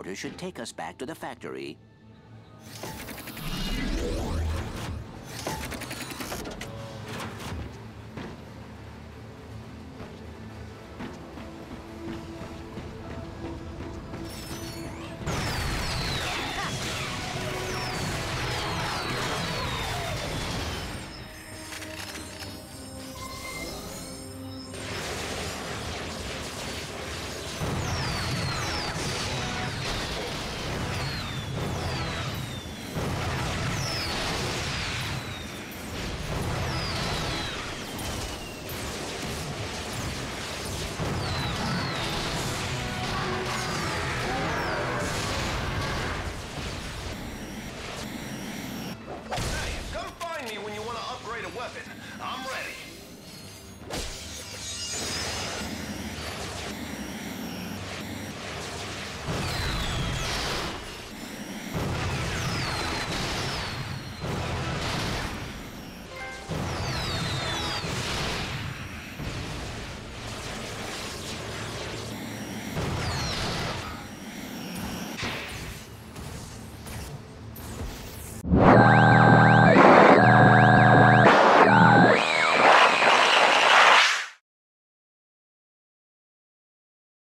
teleporter should take us back to the factory. Hey, come find me when you want to upgrade a weapon. I'm ready.